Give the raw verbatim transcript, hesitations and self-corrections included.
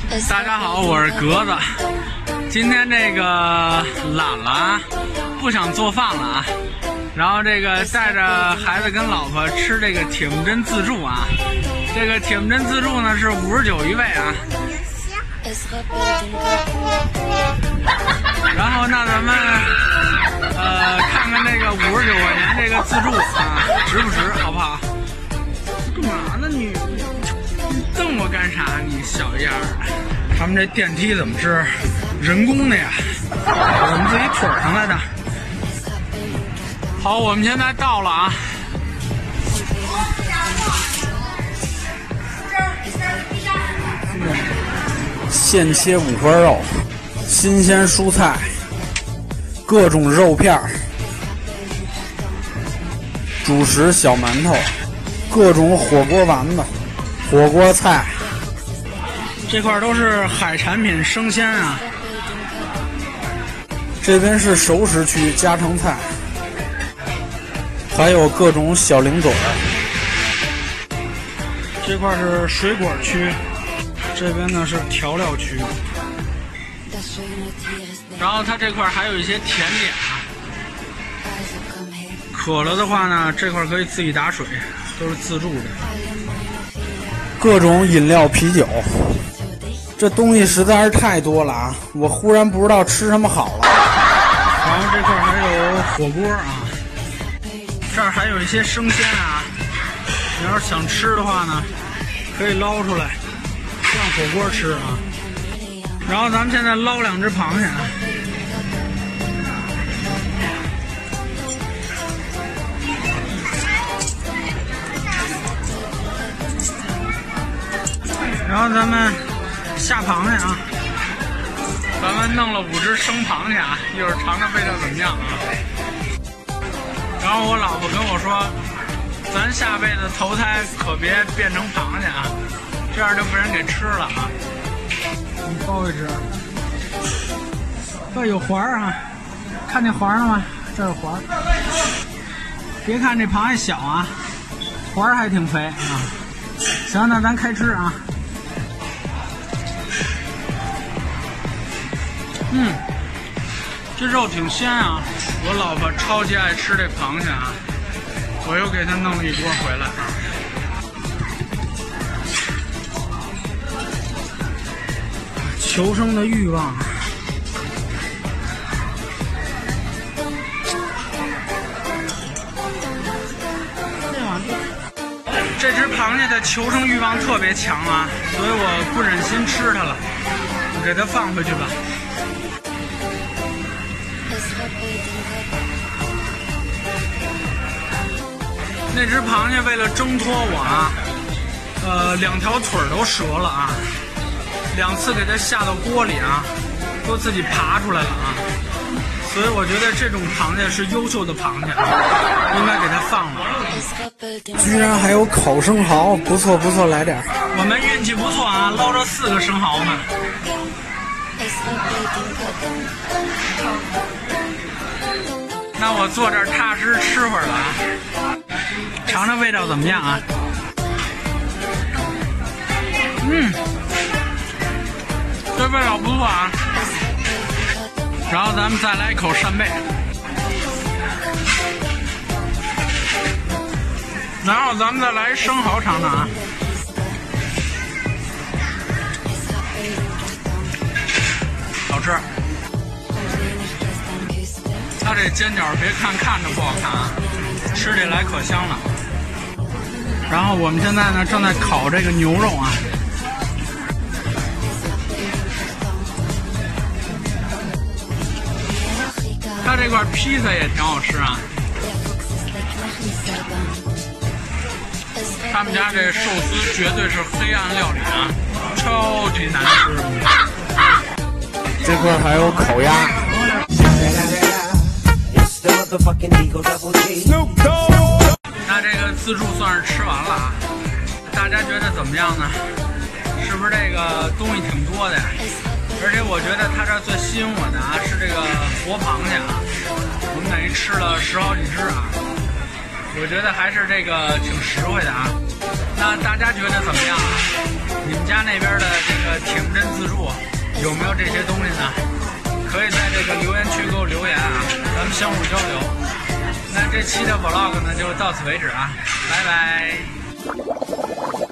大家好，我是格子。今天这个懒了啊，不想做饭了啊，然后这个带着孩子跟老婆吃这个铁木真自助啊。这个铁木真自助呢是五十九一位啊。然后那咱们呃看看这个五十九块钱这个自助啊值不值，好不好？干嘛呢你？你瞪我干啥？你小样儿！他们这电梯怎么是人工的呀？我们自己腿上来的。好，我们现在到了啊。现切五花肉，新鲜蔬菜，各种肉片儿，主食小馒头，各种火锅丸子，火锅菜。这块都是海产品生鲜啊。这边是熟食区，家常菜，还有各种小零嘴儿。这块是水果区，这边呢是调料区。然后它这块还有一些甜点啊。渴了的话呢，这块可以自己打水，都是自助的。各种饮料、啤酒。这东西实在是太多了啊！我忽然不知道吃什么好了。然后这块还有火锅啊，这儿还有一些生鲜啊。你要是想吃的话呢，可以捞出来当火锅吃啊。然后咱们现在捞两只螃蟹啊。然后咱们下螃蟹啊，咱们弄了五只生螃蟹啊，一会儿尝尝味道怎么样啊。然后我老婆跟我说，咱下辈子投胎可别变成螃蟹啊，这样就被人给吃了啊。你包一只，这有环儿啊，看见环了吗？这有环儿。别看这螃蟹小啊，环儿还挺肥啊。行，那咱开吃啊。嗯，这肉挺鲜啊！我老婆超级爱吃这螃蟹啊，我又给她弄了一锅回来。求生的欲望。这只螃蟹的求生欲望特别强啊，所以我不忍心吃它了，我给它放回去吧。那只螃蟹为了挣脱我啊，呃，两条腿都折了啊，两次给它下到锅里啊，都自己爬出来了啊，所以我觉得这种螃蟹是优秀的螃蟹，应该给它放了。居然还有烤生蚝，不错不错，来点。我们运气不错啊，捞着四个生蚝呢。那我坐这儿踏实吃会儿了啊，尝尝味道怎么样啊？嗯，这味道不错啊。然后咱们再来一口扇贝，然后咱们再来生蚝尝尝啊。好吃。它这煎饺别看看着不好看啊，吃起来可香了。然后我们现在呢正在烤这个牛肉啊。它这块披萨也挺好吃啊。他们家这寿司绝对是黑暗料理啊，超级难吃。这块还有烤鸭。那这个自助算是吃完了啊，大家觉得怎么样呢？是不是这个东西挺多的呀？而且我觉得它这最吸引我的啊是这个活螃蟹啊，我们等于吃了十好几只啊，我觉得还是这个挺实惠的啊。那大家觉得怎么样啊？你们家那边的这个铁木真自助有没有这些东西呢？可以在这个留言区给我留言啊，咱们相互交流。那这期的 vlog 呢就到此为止啊，拜拜。